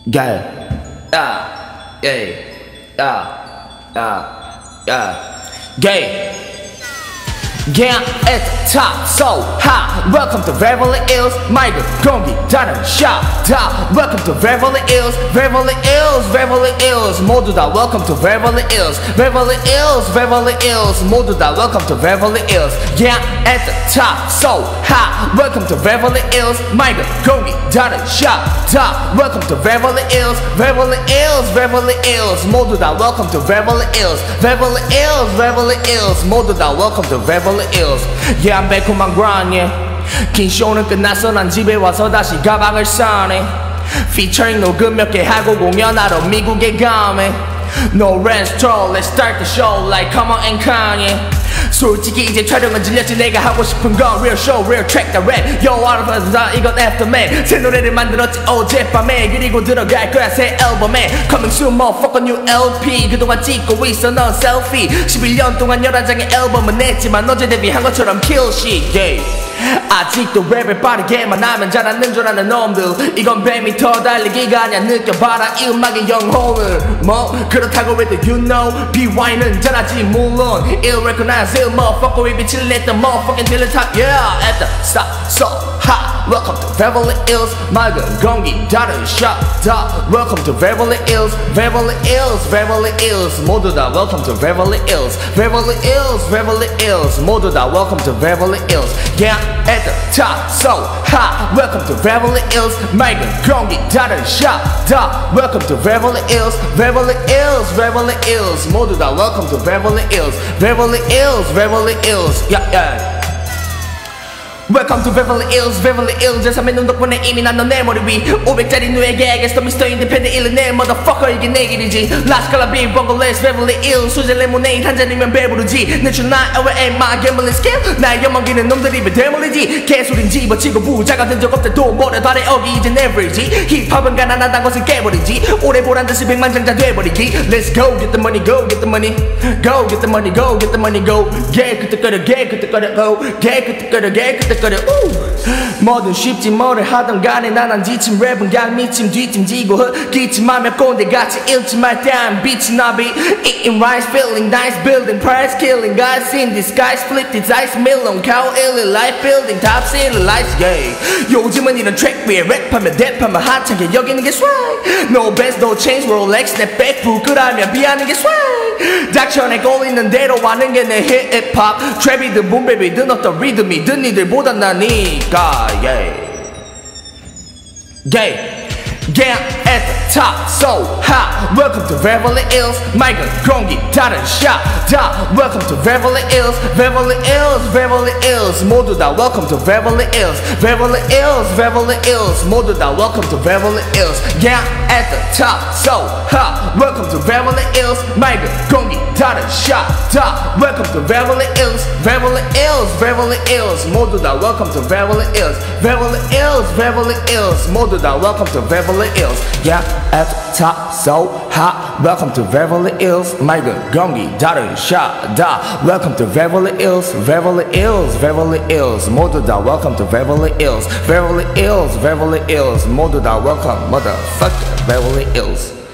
Yeah, yeah, gay. Yeah, at the top, so high. Welcome to Beverly Hills. 마이크 공기 다른 샵. Welcome to Beverly Hills, Beverly Hills, Beverly Hills. 모두 다 welcome to Beverly Hills, Beverly Hills, Beverly Hills. 모두 다 welcome to Beverly Hills. Yeah, at the top, so high. Welcome to Beverly Hills. 마이크 공기 다른 샵. Welcome to Beverly Hills, Beverly Hills, Beverly Hills. 모두 다 welcome to Beverly Hills, Beverly Hills, Beverly Hills. 모두 다 welcome to Beverly Hills. Yeah, I'm back on my grind, yeah. 긴 쇼는 끝나서 난 집에 와서 다시 가방을 싸네. Featuring 녹음 몇 개 하고 공연하러 미국에 가네. No rest, troll, let's start the show like come on and Kanye. 솔직히 이제 촬영은 질렸지. 내가 하고 싶은 건 real show, real track, the rap. Yo, 알아봐서 이건 aftermath. 새 노래를 만들었지 어젯밤에. 그리고 들어갈 거야 새 앨범에. Coming soon, motherfucker, new LP. 그동안 찍고 있어 넌 selfie. 11년 동안 11장의 앨범을 냈지만 어제 데뷔한 것처럼 kill shit, yeah. 아직도 랩을 빠르게만 하면 잘하는 줄 아는 놈들. 이건 뱀이 더 달리기가 아니야. 느껴봐라 이 음악의 영혼을. 뭐 그렇다고 해도 you know BY는 잘하지 물론. Ill recognize ill motherfucker. We be chillin' at the motherfucking till the top. Yeah, at the stop so hot. Welcome to Beverly Hills. 맑은 공기 다른 샵. Welcome to Beverly Hills, Beverly Hills, Beverly Hills. 모두 다 welcome to Beverly Hills, Beverly Hills, Beverly Hills. 모두 다 welcome to Beverly Hills. Yeah, at the top, so hot. Welcome to Beverly Hills. 맑은 공기 다른 샵. Welcome to Beverly Hills, Beverly Hills, Beverly Hills. 모두 다 welcome to Beverly Hills, Beverly Hills, Beverly Hills. Yeah, yeah. Welcome to Beverly Hills, Beverly Hills. 제3의 눈 덕분에 이미 난 넌 내 머리 위 500짜리 누에게 against the Mr. Independent 일을 motherfucker 이게 내 길이지. Las Calabria, Bungalows, Beverly Hills. 수제 레모네이드 한 잔이면 배부르지. 내 출 나 LA my gambling skill. 나의 연망기는 놈들이 배 대물리지. 개소린 집어치고 부자가 된 적 없대. 돈 버려 달에 어기 이젠 average. 힙합은 가난하단 것을 깨버리지. 오래 보란 듯이 백만장자 돼버리기. Let's go get the money, go get the money. Go get the money, go get the money, go. 그때거려 go. 그때거려 뭐든 쉽지 뭐를 하던 간에 난 안 지침. 랩은 그냥 미침 뒷짐지고 흑기침하며 꼰대같이 읽지 말 때 I'm bitching I be eating rice feeling nice building price killing guys in disguise flip these ice million cow illy life building top city lights yeah. 요즘은 이런 트랙 위에 랩하면 랩하면 한창에 여기는 게 swag. No bands no chains Rolex 내 백 부끄러우면 비하는 게 swag. 닥쳐내 꼴리는 대로 하는 게 내 힙합. 트랩이든 붐베비든 어떤 리듬이든 니들보다 나니까 yeah. Yeah, at the top, so hot. Welcome to Beverly Hills. 맑은 공기 다른 샵. Welcome to Beverly Hills, Beverly Hills, Beverly Hills. 모두 다 welcome to Beverly Hills, Beverly Hills, Beverly Hills. 모두 다 welcome to Beverly Hills. Yeah, at the top, so hot. Welcome to Beverly Hills. 맑은 공기 다른 샵. Welcome to Beverly Hills, Beverly Hills, Beverly Hills. 모두 다 welcome to Beverly Hills, Beverly Hills, Beverly Hills. 모두 다 welcome to Beverly Hills. Yeah, at the top, so hot. Welcome to Beverly Hills. 맑은 공기 다른 샵. Welcome to Beverly Hills, Beverly Hills, Beverly Hills. 모두 다 welcome to Beverly Hills, Beverly Hills, Beverly Hills. 모두 다 welcome, motherfucker, Beverly Hills.